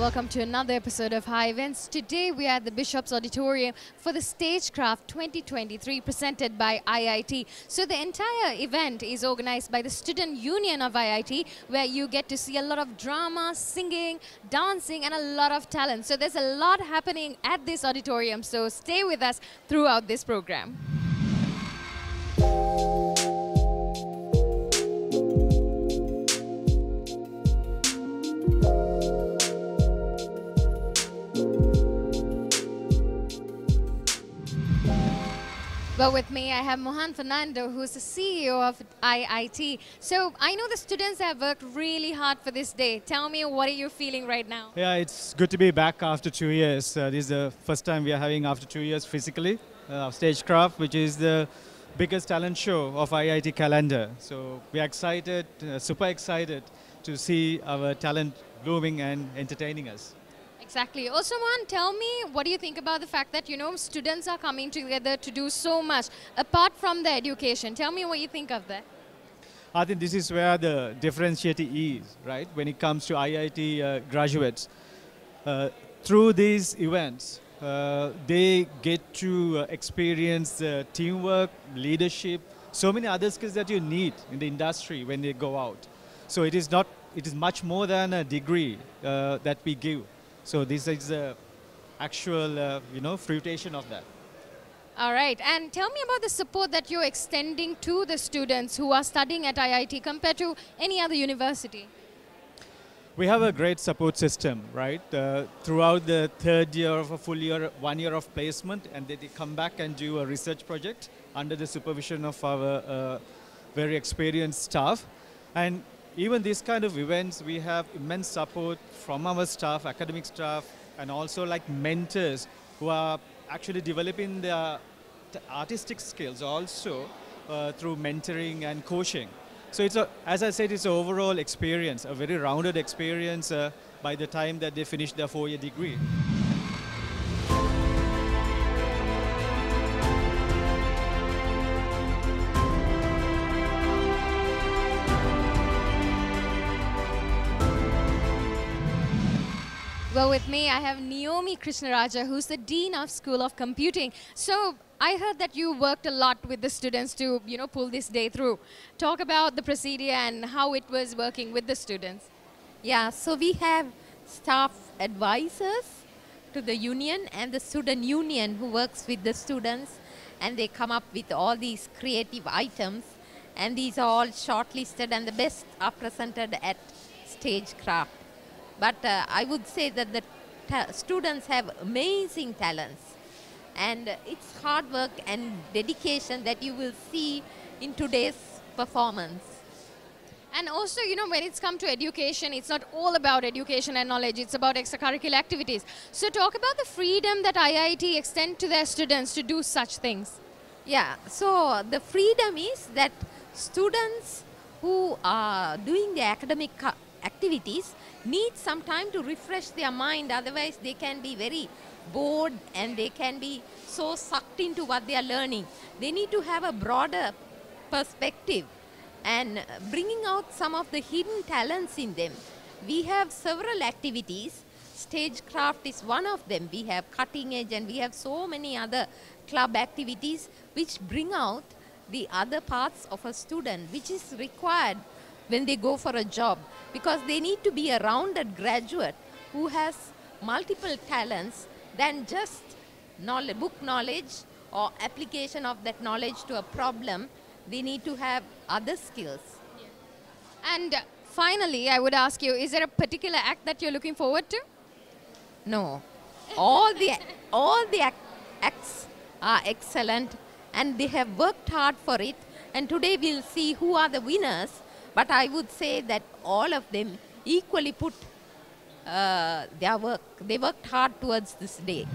welcome to another episode of High Events. Today we are at the Bishop's Auditorium for the Stagecraft 2023 presented by IIT. So the entire event is organized by the Student Union of IIT, where you get to see a lot of drama, singing, dancing and a lot of talent. So there's a lot happening at this auditorium, so stay with us throughout this program. Well, with me, I have Mohan Fernando, who's the CEO of IIT. So I know the students have worked really hard for this day. Tell me, what are you feeling right now? Yeah, it's good to be back after 2 years. This is the first time we are having after 2 years physically, Stagecraft, which is the biggest talent show of IIT calendar. So we are excited, super excited to see our talent blooming and entertaining us. Exactly. Also, Mohan, tell me, what do you think about the fact that, students are coming together to do so much apart from the education? Tell me what you think of that. I think this is where the differentiator is, right? When it comes to IIT graduates, through these events, they get to experience teamwork, leadership, so many other skills that you need in the industry when they go out. So it is much more than a degree that we give. So this is the actual, fruition of that. All right. And tell me about the support that you're extending to the students who are studying at IIT compared to any other university. We have a great support system, right? Throughout the third year of a full year, 1 year of placement, and they come back and do a research project under the supervision of our very experienced staff. And even these kind of events, we have immense support from our staff, academic staff, and also like mentors who are actually developing their artistic skills also through mentoring and coaching. So it's as I said, it's an overall experience, a very rounded experience by the time that they finish their 4-year degree. Well, with me, I have Naomi Krishnaraja, who's the Dean of School of Computing. So I heard that you worked a lot with the students to, pull this day through. Talk about the procedure and how it was working with the students. Yeah, so we have staff advisors to the union and the student union who works with the students, and they come up with all these creative items, and these are all shortlisted and the best are presented at Stagecraft. But I would say that the students have amazing talents, and it's hard work and dedication that you will see in today's performance. And also, when it's come to education, it's not all about education and knowledge, it's about extracurricular activities. So talk about the freedom that IIT extend to their students to do such things. Yeah, so the freedom is that students who are doing the academic activities need some time to refresh their mind, otherwise they can be very bored and they can be so sucked into what they are learning. They need to have a broader perspective and bringing out some of the hidden talents in them. We have several activities. Stagecraft is one of them. We have Cutting Edge and we have so many other club activities which bring out the other parts of a student which is required when they go for a job, because they need to be a rounded graduate who has multiple talents than just book knowledge or application of that knowledge to a problem. They need to have other skills. Yeah. And finally, I would ask you, is there a particular act that you're looking forward to? No. All the acts are excellent and they have worked hard for it, and today we'll see who are the winners. But I would say that all of them equally put their work. They worked hard towards this day.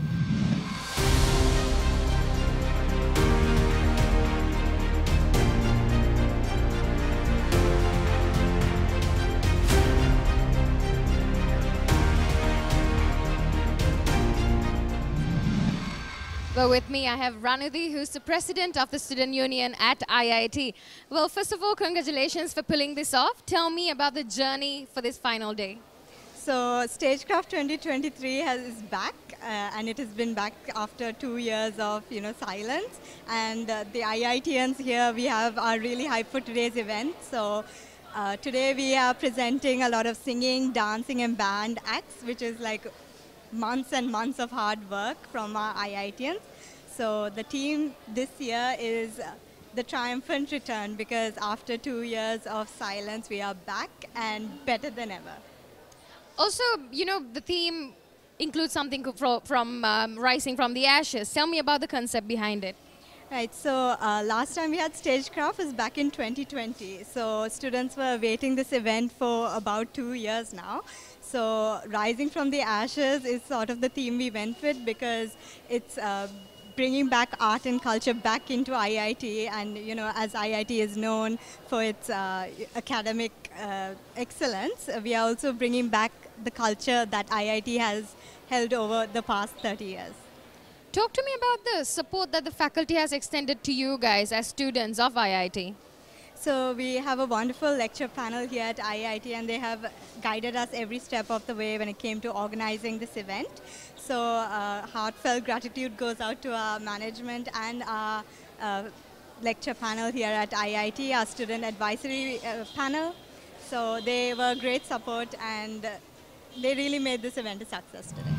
Well, with me, I have Ranudhi, who's the president of the Student Union at IIT. Well, first of all, congratulations for pulling this off. Tell me about the journey for this final day. So Stagecraft 2023 is back, and it has been back after 2 years of silence. And the IITians here, we are really hyped for today's event. So today we are presenting a lot of singing, dancing, and band acts, which is like months and months of hard work from our IITians. So the team this year is the triumphant return, because after 2 years of silence, we are back and better than ever. Also, the theme includes something from Rising from the Ashes. Tell me about the concept behind it. Right, so last time we had Stagecraft was back in 2020. So students were awaiting this event for about 2 years now. So Rising from the Ashes is sort of the theme we went with, because it's bringing back art and culture back into IIT. And as IIT is known for its academic excellence, we are also bringing back the culture that IIT has held over the past 30 years. Talk to me about the support that the faculty has extended to you guys as students of IIT. So we have a wonderful lecture panel here at IIT, and they have guided us every step of the way when it came to organizing this event. So heartfelt gratitude goes out to our management and our lecture panel here at IIT, our student advisory panel. So they were great support, and they really made this event a success today.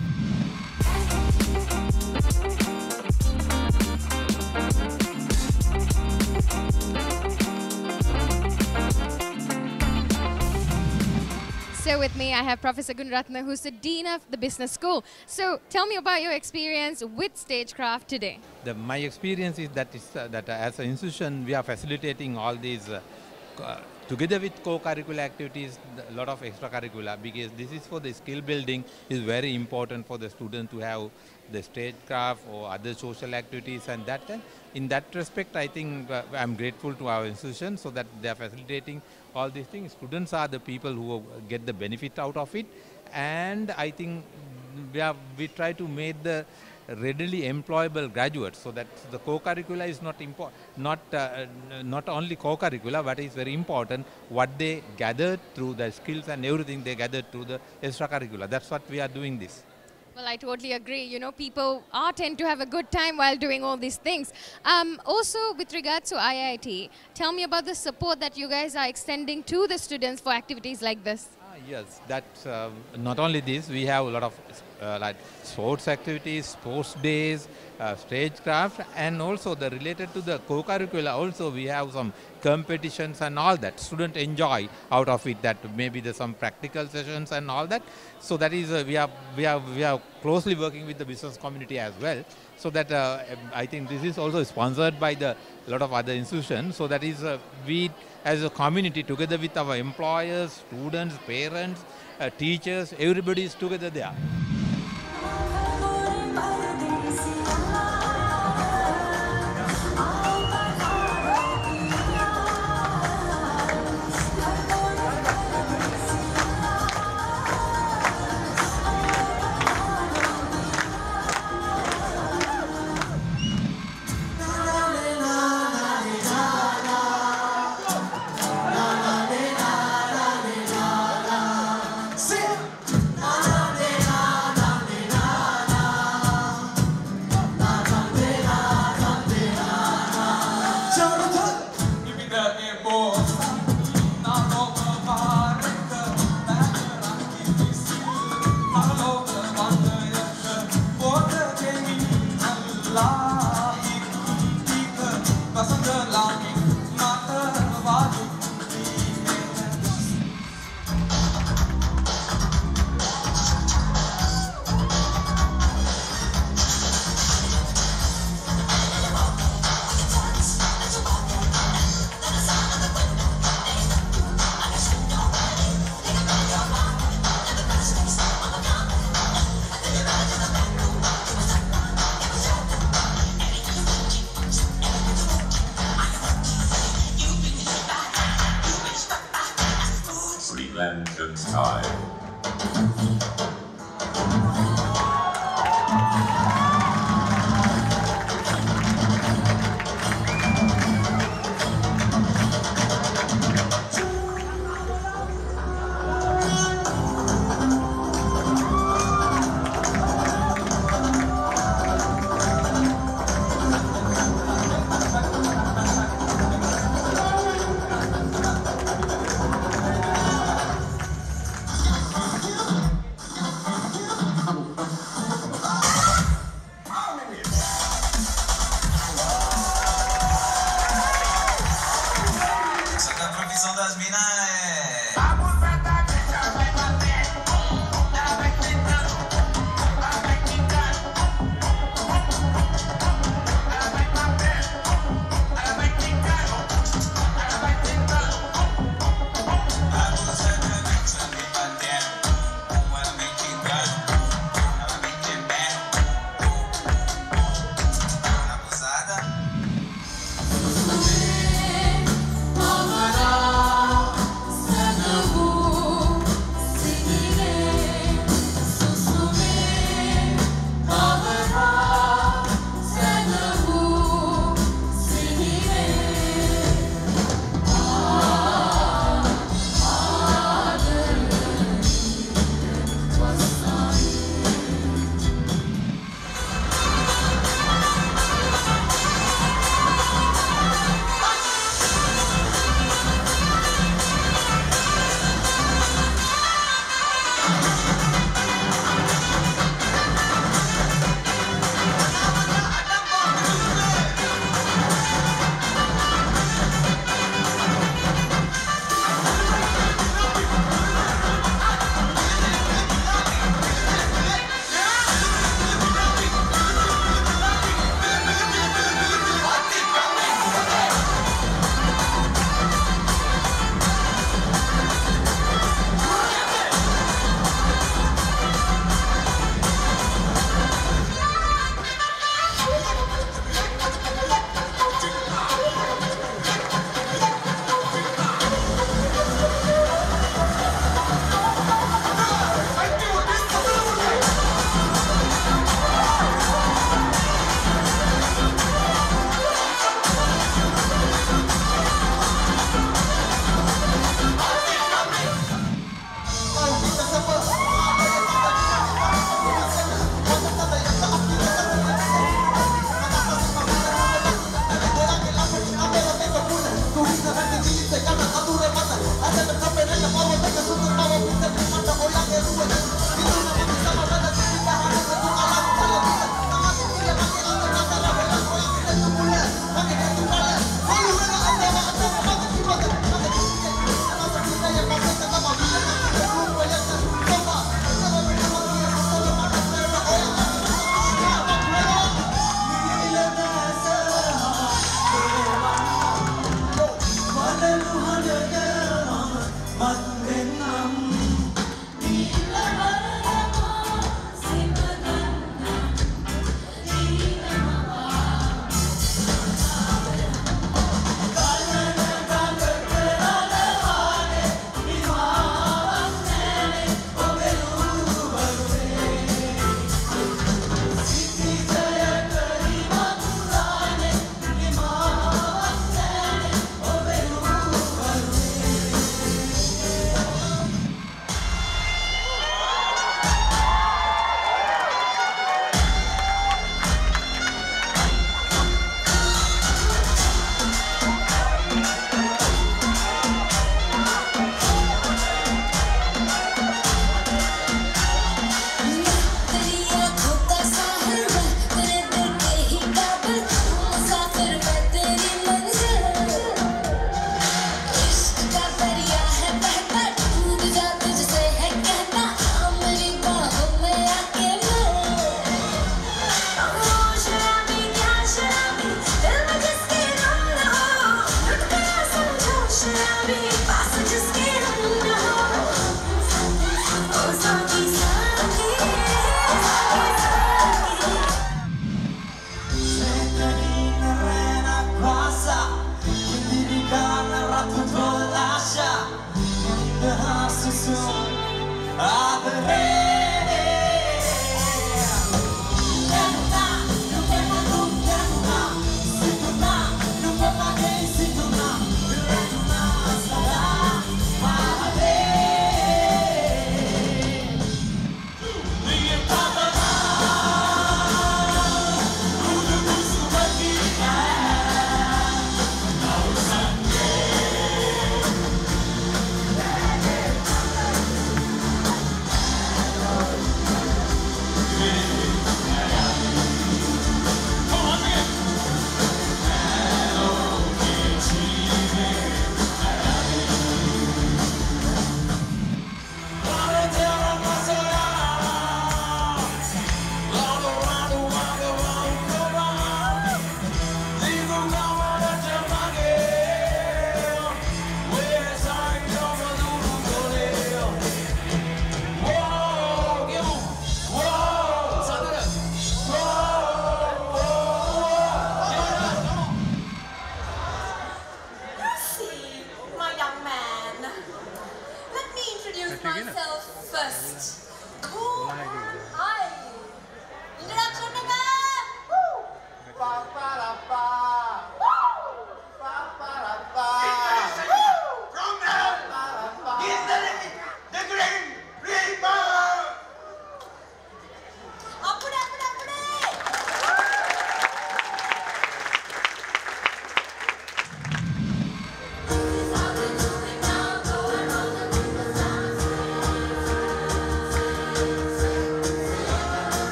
So with me, I have Professor Gunaratna, who's the Dean of the Business School. So tell me about your experience with Stagecraft today. My experience is that as an institution, we are facilitating all these together with co-curricular activities, a lot of extracurricular, because this is for the skill building. Is very important for the student to have the stagecraft or other social activities, and that in that respect, I think I'm grateful to our institution, so that they are facilitating all these things. Students are the people who get the benefit out of it, and I think we try to make the readily employable graduates, so that the co-curricular is not only co-curricular, but it's very important what they gathered through the skills and everything they gathered through the extracurricular. That's what we are doing this. Well, I totally agree. People tend to have a good time while doing all these things. Also, with regards to IIT, tell me about the support that you guys are extending to the students for activities like this. Yes, that's not only this, we have a lot of like sports activities, sports days, stagecraft, and also the related to the co-curricular. Also, we have some competitions and all that. Students enjoy out of it. That maybe there's some practical sessions and all that. So that is we are closely working with the business community as well. So that I think this is also sponsored by a lot of other institutions. So that is we as a community together with our employers, students, parents, teachers, everybody is together there. Lantern Style.